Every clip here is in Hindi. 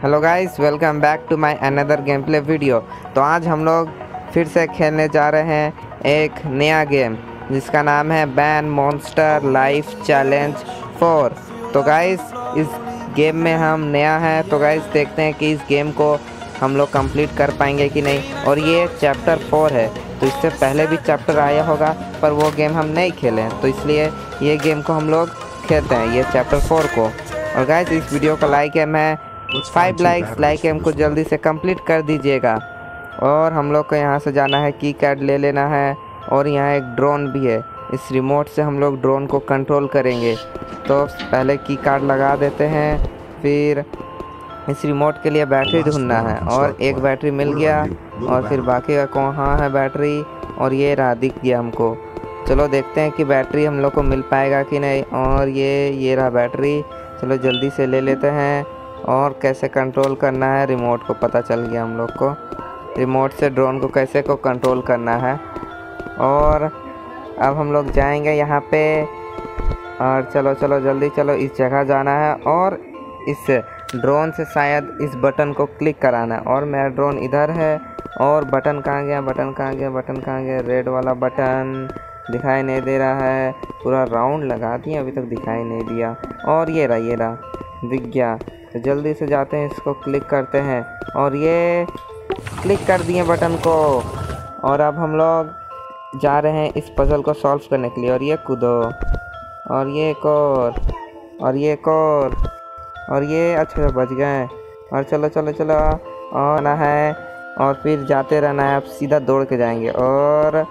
Hello guys, welcome back to my another game play video. तो आज हम लोग फिर से खेलने जा रहे हैं एक नया गेम जिसका नाम है बैन मॉन्स्टर लाइफ चैलेंज 4। तो गाइस इस गेम में हम नया है, तो गाइस देखते हैं कि इस गेम को हम लोग कंप्लीट कर पाएंगे कि नहीं। और ये चैप्टर 4 है, तो इससे पहले भी चैप्टर आया होगा पर वो गेम हम नहीं खेले हैं, तो इसलिए ये गेम को हम लोग खेलते हैं, ये चैप्टर 4 को। और गाइस इस वीडियो का लाइक है, मैं 5 लाइक हमको जल्दी से कंप्लीट कर दीजिएगा। और हम लोग को यहाँ से जाना है, की कार्ड ले लेना है। और यहाँ एक ड्रोन भी है, इस रिमोट से हम लोग ड्रोन को कंट्रोल करेंगे। तो पहले की कार्ड लगा देते हैं, फिर इस रिमोट के लिए बैटरी ढूंढना है। और एक बैटरी मिल गया, और फिर बाकी का कहाँ है बैटरी, और ये रहा, दिख गया हमको। चलो देखते हैं कि बैटरी हम लोग को मिल पाएगा कि नहीं। और ये रहा बैटरी, चलो जल्दी से ले लेते हैं। और कैसे कंट्रोल करना है रिमोट को पता चल गया हम लोग को, रिमोट से ड्रोन को कैसे को कंट्रोल करना है। और अब हम लोग जाएंगे यहाँ पे, और चलो चलो जल्दी चलो, इस जगह जाना है। और इस ड्रोन से शायद इस बटन को क्लिक कराना है। और मेरा ड्रोन इधर है, और बटन कहाँ गया, बटन कहाँ गया, बटन कहाँ गया, रेड वाला बटन दिखाई नहीं दे रहा है। पूरा राउंड लगा दिया, अभी तक दिखाई नहीं दिया। और ये रहा दिख गया। तो जल्दी से जाते हैं, इसको क्लिक करते हैं, और ये क्लिक कर दिए बटन को। और अब हम लोग जा रहे हैं इस पजल को सॉल्व करने के लिए। और ये कूदो, और ये एक और ये एक और ये अच्छा बच गए। और चलो चलो चलो आना है, और फिर जाते रहना है। अब सीधा दौड़ के जाएंगे। और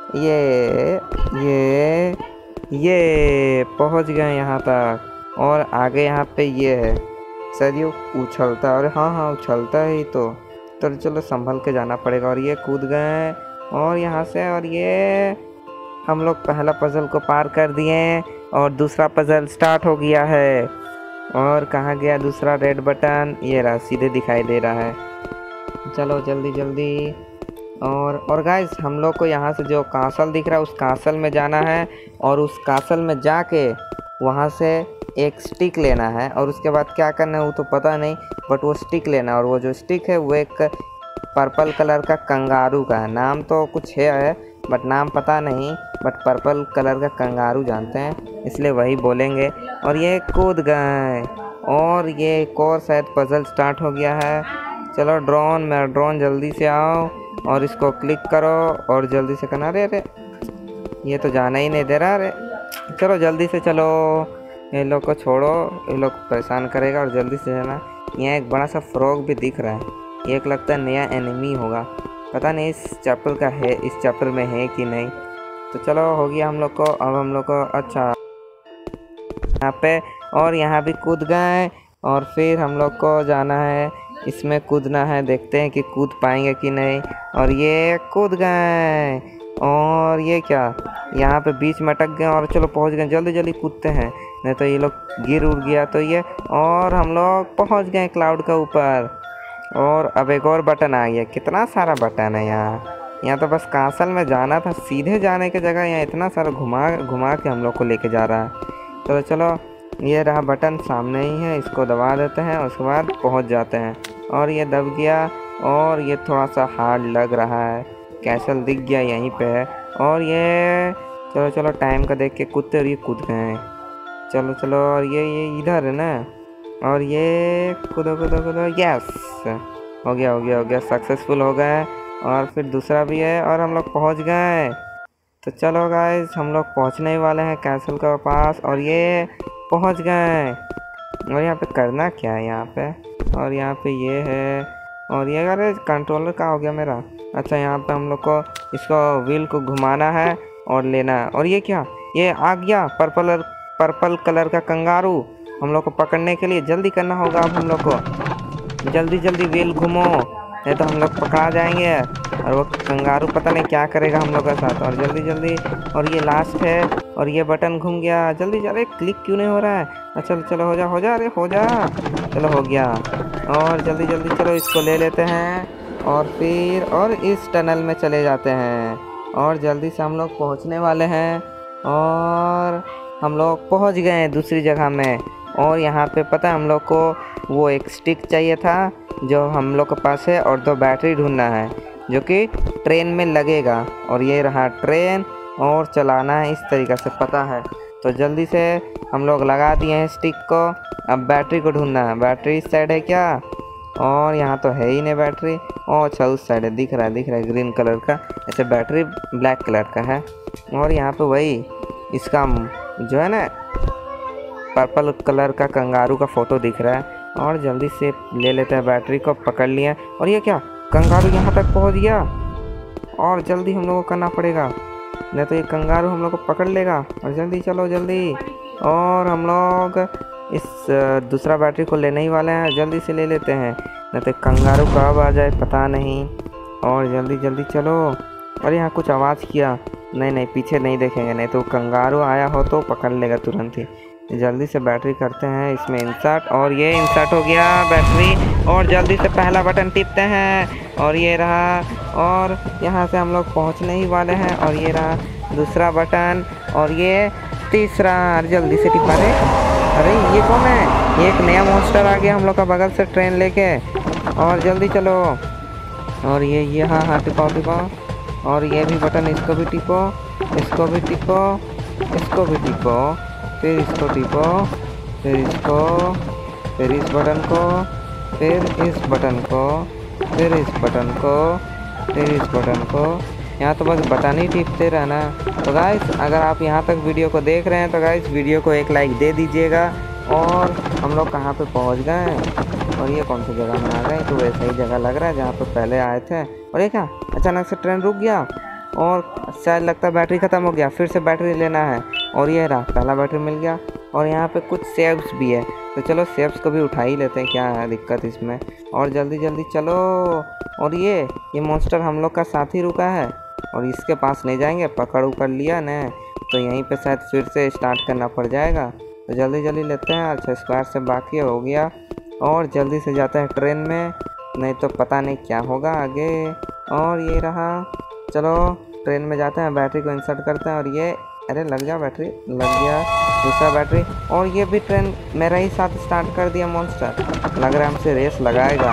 ये पहुंच गए यहाँ तक। और आगे यहाँ पे ये है, शायद ये उछलता है। और हाँ उछलता है ही तो चलो संभल के जाना पड़ेगा। और ये कूद गए और यहाँ से, और ये हम लोग पहला पजल को पार कर दिए, और दूसरा पजल स्टार्ट हो गया है। और कहाँ गया दूसरा रेड बटन, ये रहा, सीधे दिखाई दे रहा है। चलो जल्दी जल्दी। और गाइस हम लोग को यहाँ से जो कासल दिख रहा है, उस कासल में जाना है। और उस कासल में जाके वहाँ से एक स्टिक लेना है। और उसके बाद क्या करना है वो तो पता नहीं, बट वो स्टिक लेना है। और वो जो स्टिक है वो एक पर्पल कलर का कंगारू का है। नाम तो कुछ है बट नाम पता नहीं, बट पर्पल कलर का कंगारू जानते हैं, इसलिए वही बोलेंगे। और ये कूद गए, और ये एक और शायद पजल स्टार्ट हो गया है। चलो ड्रोन, मेरा ड्रोन जल्दी से आओ, और इसको क्लिक करो, और जल्दी से करना। अरे ये तो जाना ही नहीं दे रहा। अरे चलो जल्दी से चलो, ये लोग को छोड़ो, ये लोग परेशान करेगा। और जल्दी से जाना। यहाँ एक बड़ा सा फ्रॉग भी दिख रहा है, एक लगता है नया एनिमी होगा, पता नहीं इस चैप्टर का है, इस चैप्टर में है कि नहीं। तो चलो हो गया हम लोग को। अब हम लोग को अच्छा यहाँ पे, और यहाँ भी कूद गए। और फिर हम लोग को जाना है, इसमें कूदना है, देखते हैं कि कूद पाएंगे कि नहीं। और ये कूद गए, और ये क्या, यहाँ पे बीच में अटक गए। और चलो पहुँच गए, जल्दी जल्दी कूदते हैं, नहीं तो ये लोग गिर उड़ गया तो ये। और हम लोग पहुँच गए क्लाउड का ऊपर। और अब एक और बटन आ गया, कितना सारा बटन है यहाँ तो बस कासल में जाना था, सीधे जाने की जगह यहाँ इतना सारा घुमा के हम लोग को लेके जा रहा है। चलो ये रहा बटन, सामने ही है, इसको दबा देते हैं, उसके बाद पहुँच जाते हैं। और ये दब गया, और ये थोड़ा सा हार्ड लग रहा है, कैसल दिख गया यहीं पे है। और ये चलो चलो टाइम का देख के कूदते, और ये कूद गए। चलो चलो, और ये इधर है ना। और ये कूदो कूदो कूदो, यस हो गया सक्सेसफुल हो गए। और फिर दूसरा भी है, और हम लोग पहुंच गए। तो चलो गाइस हम लोग पहुंचने ही वाले हैं कैसल के पास। और ये पहुंच गए। और यहाँ पे करना क्या है यहाँ पे, और यहाँ पे ये है, और ये अरे कंट्रोलर का हो गया मेरा। अच्छा यहाँ पे हम लोग को इसको व्हील को घुमाना है और लेना है। और ये क्या, ये आ गया पर्पल कलर का कंगारू हम लोग को पकड़ने के लिए। जल्दी करना होगा अब हम लोग को, जल्दी जल्दी व्हील घुमो, नहीं तो हम लोग पकड़ा जाएंगे। और वो कंगारू पता नहीं क्या करेगा हम लोग के साथ। और जल्दी जल्दी, और ये लास्ट है, और ये बटन घूम गया, जल्दी जल्दी, क्लिक क्यों नहीं हो रहा है। चलो चलो हो जा, अरे हो जा, चलो हो गया। और जल्दी जल्दी चलो इसको ले लेते हैं, और फिर और इस टनल में चले जाते हैं। और जल्दी से हम लोग पहुंचने वाले हैं, और हम लोग पहुंच गए हैं दूसरी जगह में। और यहाँ पे पता है हम लोग को वो एक स्टिक चाहिए था जो हम लोग के पास है, और 2 बैटरी ढूंढना है जो कि ट्रेन में लगेगा। और ये रहा ट्रेन, और चलाना है इस तरीक़े से, पता है। तो जल्दी से हम लोग लगा दिए हैं स्टिक को। अब बैटरी को ढूंढना है। बैटरी इस साइड है क्या? और यहाँ तो है ही नहीं बैटरी। और अच्छा उस साइड है, दिख रहा है ग्रीन कलर का। ऐसे बैटरी ब्लैक कलर का है। और यहाँ पे वही इसका जो है ना पर्पल कलर का कंगारू का फ़ोटो दिख रहा है। और जल्दी से ले लेते हैं बैटरी को, पकड़ लिया। और ये क्या, कंगारू यहाँ तक पहुँच गया। और जल्दी हम लोगों को करना पड़ेगा, नहीं तो ये कंगारू हम लोग को पकड़ लेगा। और जल्दी चलो जल्दी। और हम लोग इस दूसरा बैटरी को लेने ही वाले हैं, जल्दी से ले लेते हैं, नहीं तो कंगारू कब आ जाए पता नहीं। और जल्दी जल्दी चलो। और यहाँ कुछ आवाज़ किया, नहीं पीछे नहीं देखेंगे, नहीं तो कंगारू आया हो तो पकड़ लेगा तुरंत ही। जल्दी से बैटरी करते हैं इसमें इंसर्ट। और ये इंसर्ट हो गया बैटरी। और जल्दी से पहला बटन टिपते हैं, और ये रहा। और यहाँ से हम लोग पहुँचने ही वाले हैं। और ये रहा दूसरा बटन, और ये तीसरा। जल्दी से टिपा दे। अरे ये कौन है? ये एक नया मॉन्स्टर आ गया हम लोग का बगल से ट्रेन लेके। और जल्दी चलो। और ये हाँ टिपाओ। और ये भी बटन, इसको भी टिपो, इसको भी टिपो, इसको भी टिपो, फिर इसको टिपो, फिर इसको, फिर इस बटन को, फिर इस बटन को, फिर इस बटन को, फिर इस बटन को। यहाँ तो बस बटन ही टिपते रहना। तो गाइस अगर आप यहाँ तक वीडियो को देख रहे हैं तो गाइस वीडियो को एक लाइक दे दीजिएगा। और हम लोग कहाँ पे पहुँच गए हैं, और ये कौन सी जगह में आ गए? तो वैसा ही जगह लग रहा है जहाँ पे पहले आए थे। और ये क्या, अचानक से ट्रेन रुक गया, और शायद लगता है बैटरी ख़त्म हो गया। फिर से बैटरी लेना है। और ये रहा पहला बैटरी मिल गया। और यहाँ पे कुछ सेब्स भी है, तो चलो सेब्स को भी उठा ही लेते हैं, क्या है दिक्कत इसमें। और जल्दी जल्दी चलो। और ये मॉन्स्टर हम लोग का साथी रुका है, और इसके पास नहीं जाएंगे, पकड़ उकड़ लिया न, तो यहीं पे शायद फिर से स्टार्ट करना पड़ जाएगा। तो जल्दी जल्दी लेते हैं। अच्छा स्क्वायर से बाकी हो गया। और जल्दी से जाते हैं ट्रेन में, नहीं तो पता नहीं क्या होगा आगे। और ये रहा, चलो ट्रेन में जाते हैं, बैटरी को इंसर्ट करते हैं। और ये अरे लग जा, बैटरी लग गया, दूसरा बैटरी। और ये भी ट्रेन मेरा ही साथ स्टार्ट कर दिया मॉन्स्टर। लग रहा है हमसे रेस लगाएगा,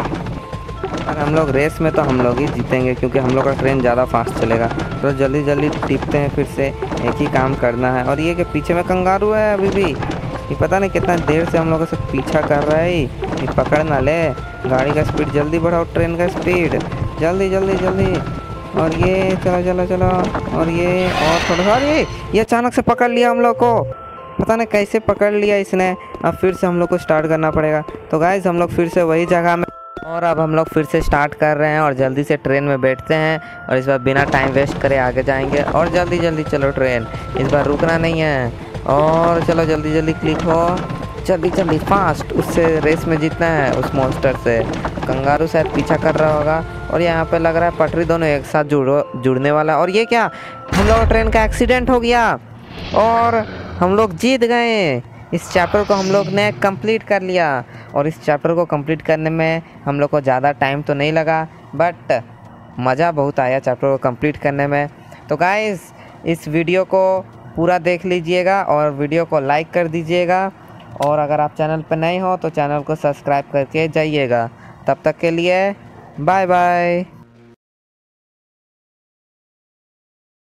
और हम लोग रेस में तो हम लोग ही जीतेंगे क्योंकि हम लोग का ट्रेन ज़्यादा फास्ट चलेगा। तो जल्दी जल्दी टिपते हैं, फिर से एक ही काम करना है। और ये कि पीछे में कंगारू है अभी भी, ये पता नहीं कितना देर से हम लोगों से पीछा कर रहा है। ये पकड़ ना ले। गाड़ी का स्पीड जल्दी बढ़ाओ, ट्रेन का स्पीड, जल्दी जल्दी जल्दी। और ये चलो। और ये और थोड़ा सा। ये अचानक से पकड़ लिया हम लोग को, पता नहीं कैसे पकड़ लिया इसने। अब फिर से हम लोग को स्टार्ट करना पड़ेगा। तो गाइस हम लोग फिर से वही जगह में, और अब हम लोग फिर से स्टार्ट कर रहे हैं। और जल्दी से ट्रेन में बैठते हैं, और इस बार बिना टाइम वेस्ट करे आगे जाएंगे। और जल्दी जल्दी चलो ट्रेन, इस बार रुकना नहीं है। और चलो जल्दी जल्दी क्लिक हो, जल्दी फास्ट, उससे रेस में जीतना है उस मॉन्स्टर से। कंगारू शायद पीछा कर रहा होगा। और यहाँ पे लग रहा है पटरी दोनों एक साथ जुड़ने वाला। और ये क्या, हम लोग ट्रेन का एक्सीडेंट हो गया और हम लोग जीत गए। इस चैप्टर को हम लोग ने कंप्लीट कर लिया। और इस चैप्टर को कंप्लीट करने में हम लोग को ज़्यादा टाइम तो नहीं लगा, बट मज़ा बहुत आया चैप्टर को कंप्लीट करने में। तो गाइस इस वीडियो को पूरा देख लीजिएगा और वीडियो को लाइक कर दीजिएगा। और अगर आप चैनल पर नए हो तो चैनल को सब्सक्राइब करके जाइएगा। तब तक के लिए बाय बाय।